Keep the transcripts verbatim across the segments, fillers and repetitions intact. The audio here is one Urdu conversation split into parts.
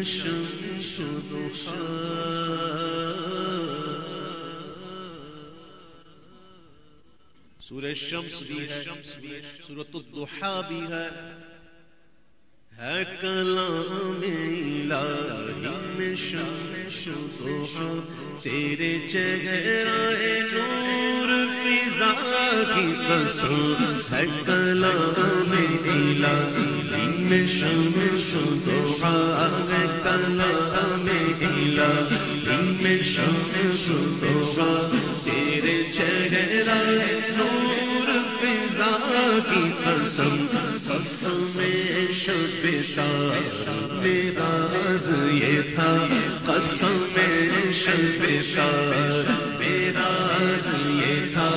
شمس ضحا سورہ شمس بھی ہے، سورۃ الضحا بھی ہے، ہے کلام الہی میں شمس ضحا، تیرے چہرہ نور فضا کی قسم، ہے کلام الہی میں شمس ضحا، ہے کلام الہی میں شمس ضحا، تیرے چہرہ نور فضا کی قسم، قسم شب تار میرا راز یہ تھا، قسم شب تار میرا راز یہ تھا،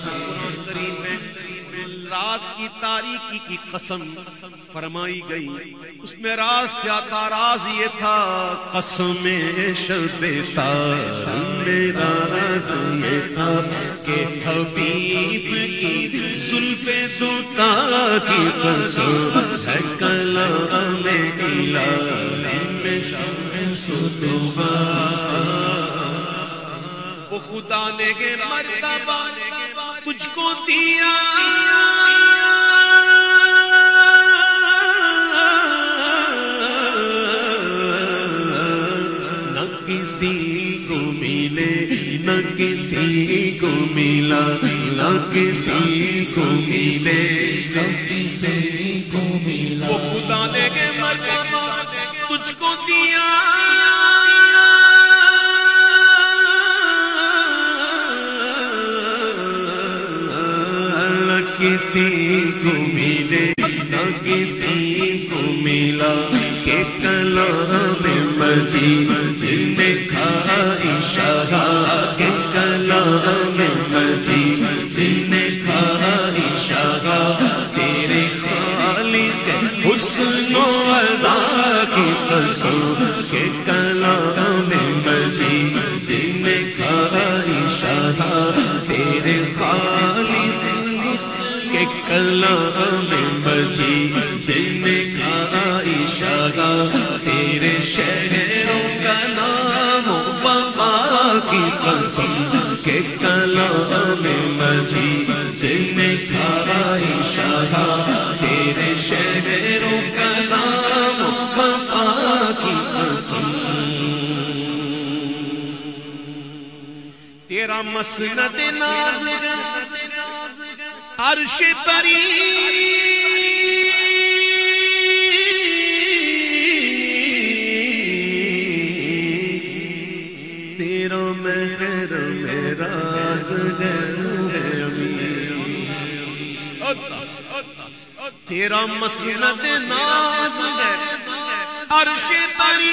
رات کی تاریکی کی قسم فرمائی گئی، اس میں راز کیا تھا؟ راز یہ تھا قسم شب تار میرا راز یہ تھا کہ حبیب کی زلف دوتا کی قسم، ہے کلام الہی میں شمس ضحا، وہ خدا نے کہ مرتبہ تجھ کو دیا، نہ کسی کو ملے نہ کسی کو ملا، نہ کسی کو ملے نہ کسی کو ملا، وہ خدا نے کہ مرتبہ تجھ کو دیا، کسی کو ملے نہ کسی کو ملا، کہ کلام مجید جن نے کھائی شہا، کہ کلام مجید جن نے کھائی شہا، تیرے خالق حسن و ادا کی قسم، کہ کلام مجید جن نے کھائی شہا، تیرے خالق کہ کلام مجید جن نے کھائی شہا، تیرے شہروں کا نام و بقا کی قسم، کہ کلام مجید جن نے کھائی شہا، تیرے شہروں کا نام و بقا کی قسم، تیرا مسند ناز عرش پری، تیرا مہر معراج ہے امین، تیرا مسند ناز ہے عرش پری،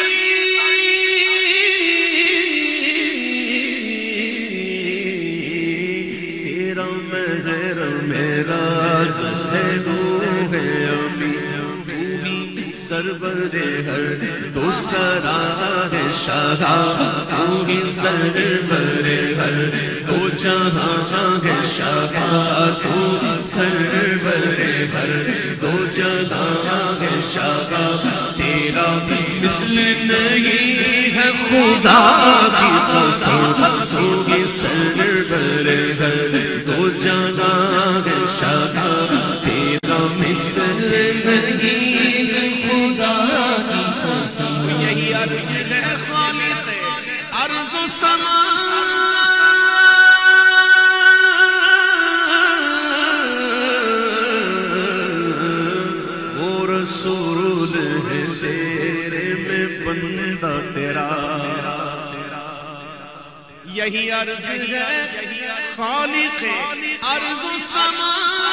معراج ہے روح امین، تو ہی سرور ہر دو سرا ہے شاہ، تو ہی سرور ہر دو جہاں ہے شاہ، تو سرور ہر دو جہاں ہے شاہ، تیرا مثل نہیں ہے خدا کی قسم، تو ہی سرور ہر دو جہاں ہے شاہ، تیرا مثل نہیں ہے خدا کی قسم، یہی عرض ہے خالق ارض و سما، وہ رسول ہے تیرے میں بندہ تیرا، یہی عرض ہے خالق ارض و سما،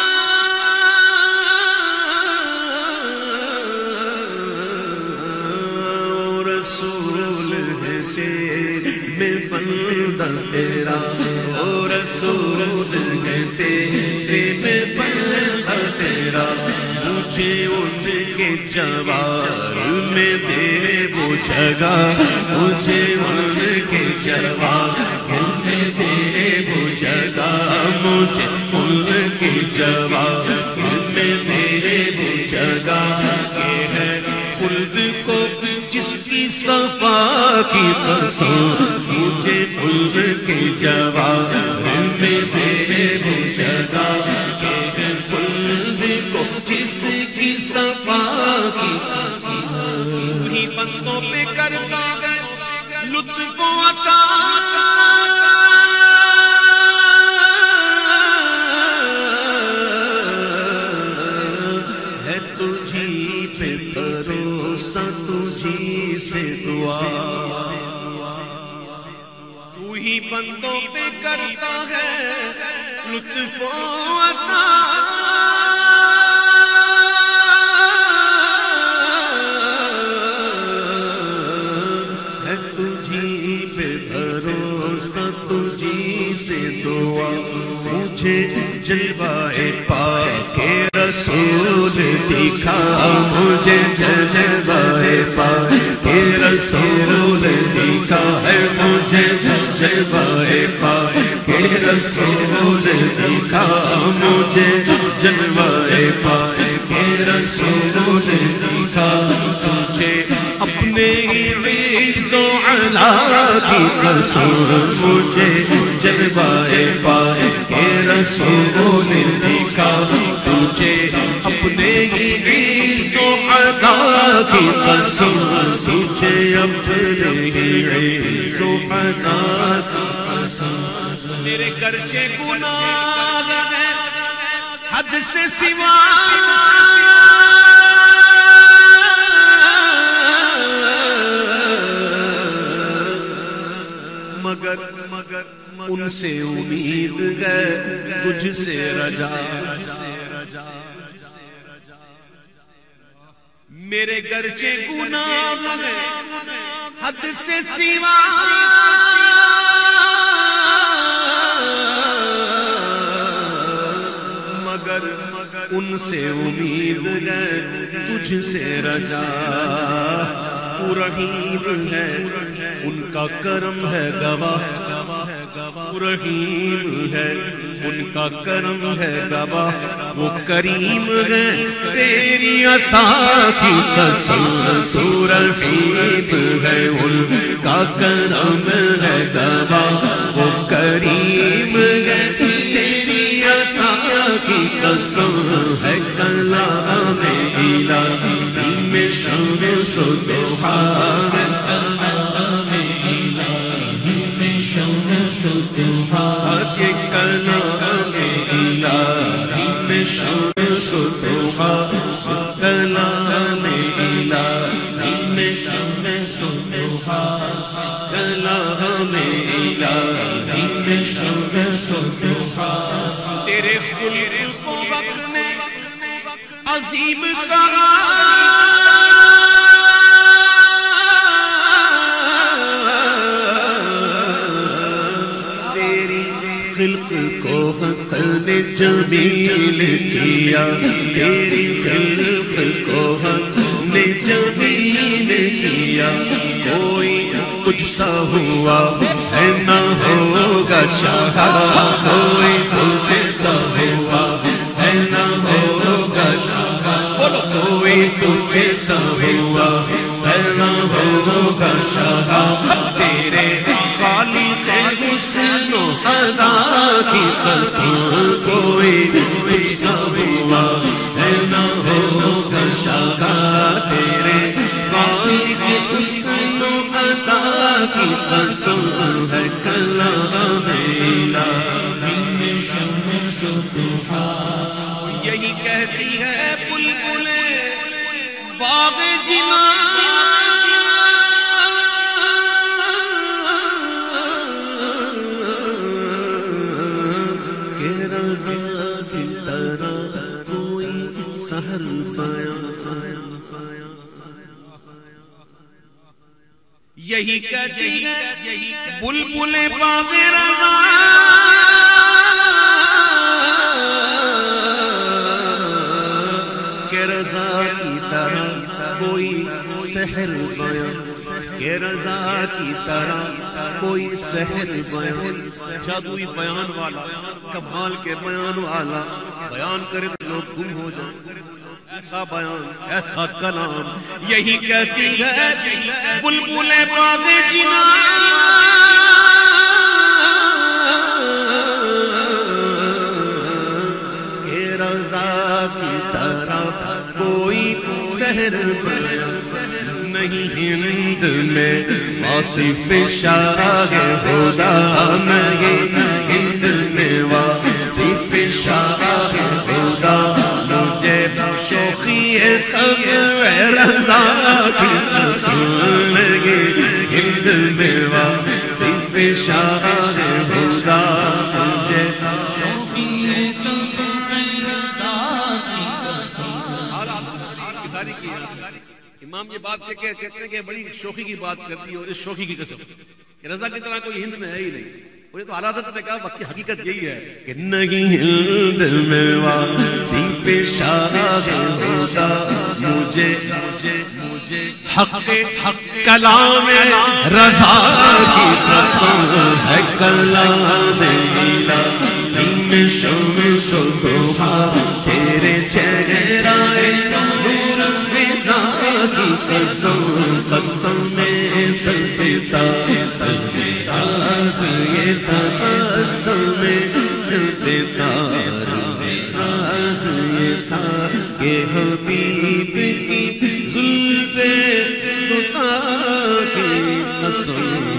رسول ہے تیرے میں بندہ تیرا، او رسول ہے تیرے میں بندہ تیرا، مجھے ان کے جوار میں دے وہ جگہ، مجھے ان کے جوار میں دے وہ جگہ، مجھے ان کے جوار میں دے وہ جگہ، کہ ہے خلد کو جس صفا کی قسم مجھے ان کے جواب میں دے وہ جگہ کہ خلد کو جس کی صفا کی قسم ہی بندوں پہ کرتا ہے لطف و عطا ہے تجھی پہ بھروسہ تجھی سے دعا تو ہی بندوں پہ کرتا ہے لطف و عطا ہے تجھی پہ بھروسہ تجھی سے دعا مجھے جلوہ پاک رسول دکھا مجھے جلوہ پاک رسول دکھا ہے مجھے جلوہ پاک رسول دکھا مجھے جلوہ پاک رسول دکھا مجھے اپنے عز و علا کی قسم مجھے جلوہ پاک رسول دکھا تجھے اپنے عز و علا کی قسم تجھے اپنے عز و علا کی قسم میرے گرچہ گناہ ہے حد سے سوا مگر مگر ان سے امید ہے تجھ سے رجا میرے گرچہ گناہ ہے حد سے سوا مگر مگر ان سے امید ہے تجھ سے رجا تو رحیم ہے ان کا کرم ہے گواہ تو رحیم ہے ان کا کرم ہے گواہ وہ کریم ہے تیری عطا کی قسم تو رحیم ہے ان کا کرم ہے گواہ وہ کریم ہے تیری عطا کی قسم ہے کلام الہی میں شمس و ضحا ہے کلام الہی میں شمس و ضحا ہے کلام الہی میں شمس و ضحا کلام الہی میں شمس و ضحا کلام الہی میں شمس و ضحا تیرے خلق کو وقت نے عظیم کہا تیری خلق کو حق نے جمیل کیا تیری خلق کو حق نے جمیل کیا کوئی کچھ سا ہوا ہے نہ ہوگا شاہ کوئی کچھ سا ہوا ہے نہ ہوگا شاہ بولو کوئی کچھ سا ہوا ہے نہ ہوگا شاہ تیرے خالق حسن و ادا کی قسم کوئی کچھ سا ہوا ہے نہ ہوگا شاہ تیرے خالق حسن و ادا کی قسم ہے کلام الہی میں شمس و ضحا یہی کہتی ہے بلبلیں باغ جنا کہ رضا کی طرح کوئی سحر سایہ یہی کہتی ہے بلبلیں باغ رضا کہ رضا کی طرح کوئی سحر بیان کہ رضا کی طرح کوئی سحر بیان جادوئی بیان والا کمال کے بیان والا بیان کرے تو لوگ گم ہو جائیں ایسا بیان ایسا کلام یہی کہتی ہے بلبل باغ جنا کہ رضا کی طرح کوئی سحر نہیں ہند میں واصف شاہ خدا نہیں ہند میں واصف شاہ خدا مجھے شوخی تب رضا کی قسم لگی ہند میں واصف شاہ خدا مجھے شوخی تب رضا کی قسم ساری کی امام یہ بات کہتے ہیں کہ بڑی شوخی کی بات کرتی ہے اور اس شوخی کی قسم کہ رضا کی طرح کوئی ہند میں ہے ہی نہیں. وہ تو حالات نے کہا باقی حقیقت یہی ہے کہ نہیں ہند میں واصف شاہ خدا مجھے مجھے حق حق کلام رضا کی قسم ہے کلام الہی میں شمس صبح تیرے چہرہ نور فضا کی قسم قسم میں فلسفہ راز یہ تبسم میں فلسفہ راز یہ تھا کہ حبیب کی زلفیں تتا کی قسم